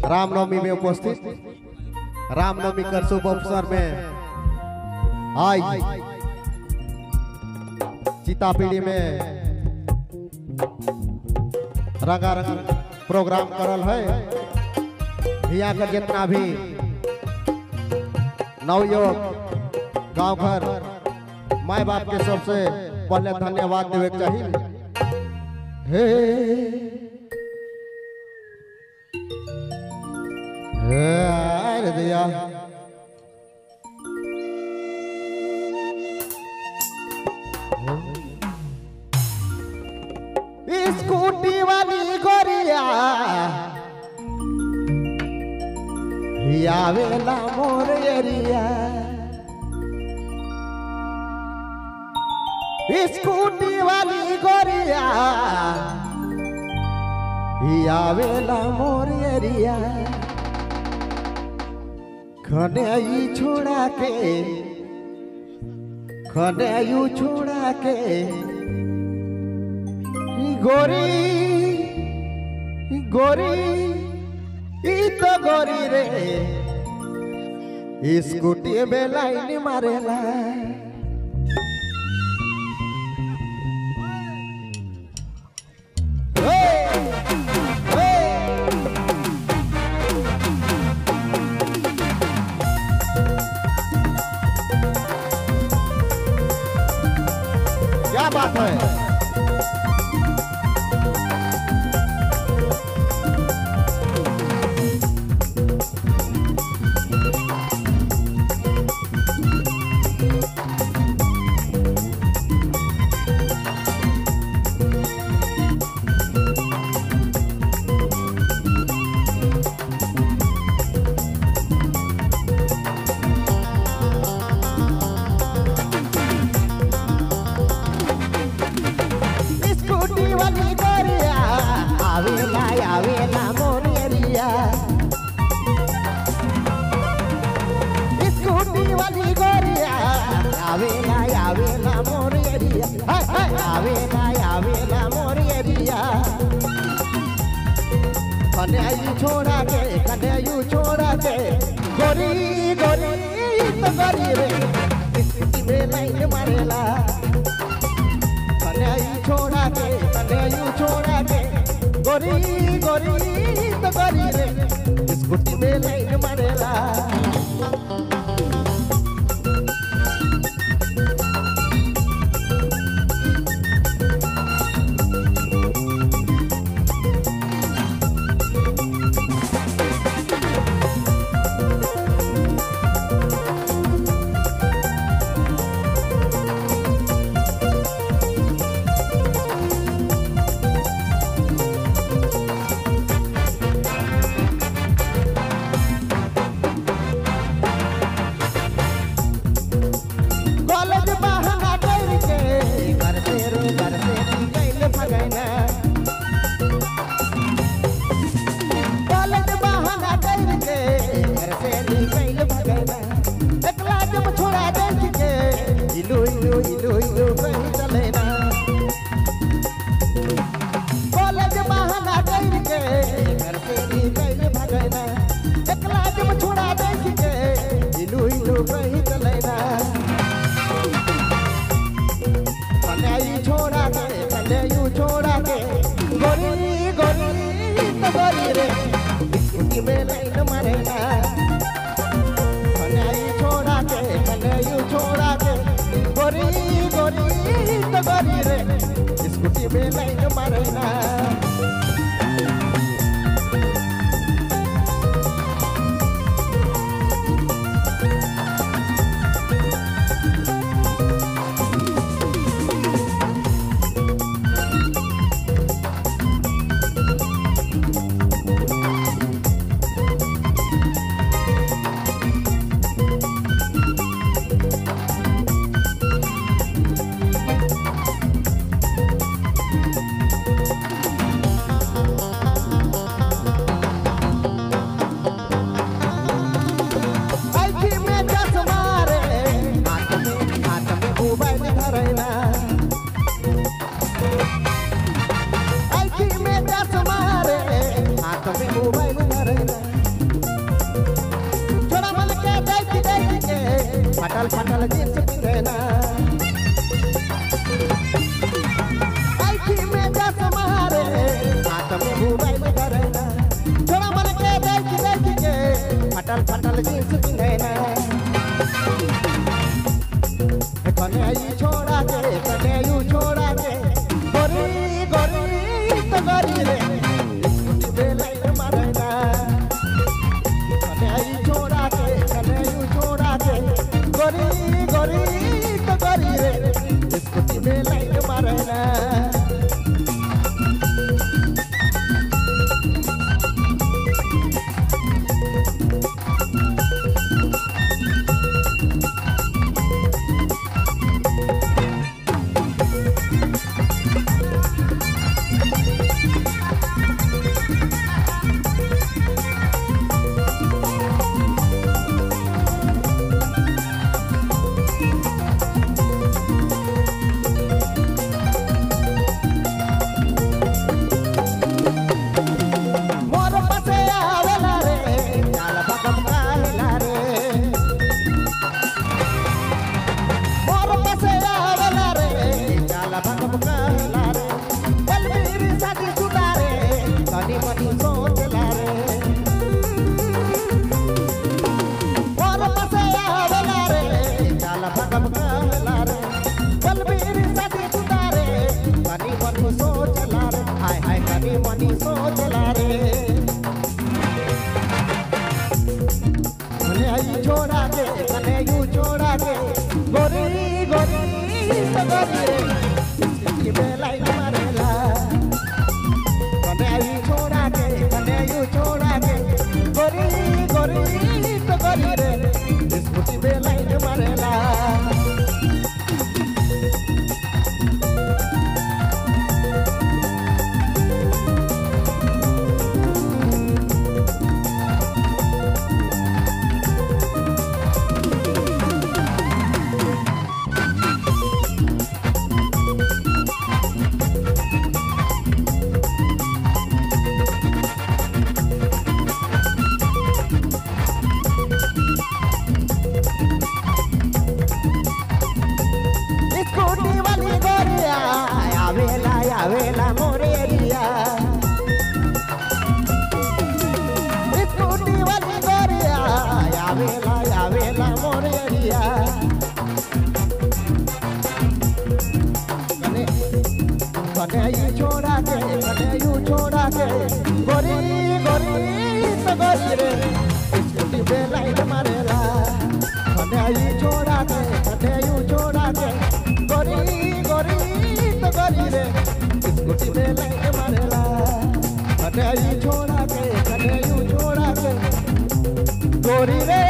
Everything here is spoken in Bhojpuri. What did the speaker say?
रामनवमी में उपस्थित रामनवमी कर शुभ अवसर में आज सीतापीढ़ी में रंगारंग प्रोग्राम करल है। यहाँ का जितना भी नवयुवक गांव घर माए बाप के सबसे पहले धन्यवाद देवे चाहिए। हे अरे दिया स्कूटी वाली गोरिया आवेला मोर एरिया, स्कूटी वाली गोरिया आवेला मोर एरिया। खनेयू छोड़ा के गोरी गोरी ई तो गोरी रे स्कूटी में लाइन मारेला। क्या बात है? आवेला मोर एरिया, स्कूटी वाली गोरिया आवेला मोर एरिया, आवेला मोर एरिया। कन्हैया छोड़ा के गोरी गोरी तो गोरी रे स्कूटी में लाइन मारेला। कन्हैया छोड़ा के गोरी गोरी तो गोरी रे स्कूटी में लाइन मारेला। कॉलेज बहाना करके घर से निकल भगना, एकला जब छोड़ा देख के इलू कहीं चलेना। कन्हैया छोड़ा के गोरी गोरी तो गोरी रे स्कूटी में लाइन मारेला। कन्हैया छोड़ा के गोरी गोरी तो गोरी रे स्कूटी में लाइन मारेला। फाटल जींस पिंधेना आईखी में जस मारे हाथ में मोबाइल धरेना छोड़ा मन के देख के फाटल फाटल जींस पिंधेना कने यू छोड़ा के गोरी गोरी तो गोरी रे स्कूटी पे लाइट मारेना कने यू छोड़ा के गोरी गोरी तो गोरी रे स्कूटी पे लाइट मारेना मनी सोच ला रे कने यू छोड़ा के गोरी गोरी तो गोरी रे स्कूटी पे लाइट मारेला कने यू छोड़ा के गोरी गोरी तो गोरी रे स्कूटी पे लाइट मारेला आवेला मोरेरिया स्कूटी वाली गोरिया आवेला मोरेरिया कने यू छोड़ा के गोरी गोरी तो गोरी रे स्कूटी पे लाइट मारेला कने यू छोड़ा के गोरी गोरी तो गोरी रे स्कूटी पे लाइट मारेला कने यू छोड़ा के गोरी रे